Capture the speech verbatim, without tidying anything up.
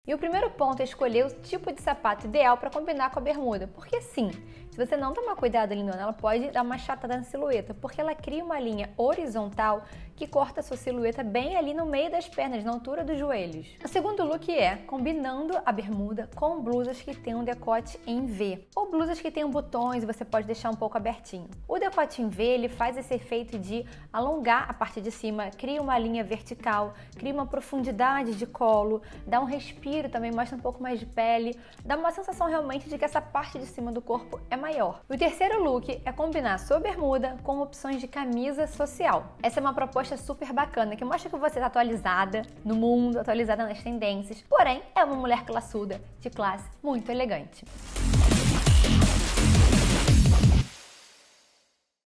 E o primeiro ponto é escolher o tipo de sapato ideal para combinar com a bermuda, porque sim, se você não tomar cuidado lindona, ela pode dar uma chatada na silhueta, porque ela cria uma linha horizontal que corta a sua silhueta bem ali no meio das pernas, na altura dos joelhos. O segundo look é combinando a bermuda com blusas que tem um decote em V, ou blusas que tenham botões e você pode deixar um pouco abertinho. O decote em V, ele faz esse efeito de alongar a parte de cima, cria uma linha vertical, cria uma profundidade de colo, dá um respiro também, mostra um pouco mais de pele, dá uma sensação realmente de que essa parte de cima do corpo é maior. O terceiro look é combinar sua bermuda com opções de camisa social. Essa é uma proposta super bacana, que mostra que você está atualizada no mundo, atualizada nas tendências, porém é uma mulher classuda, de classe, muito elegante.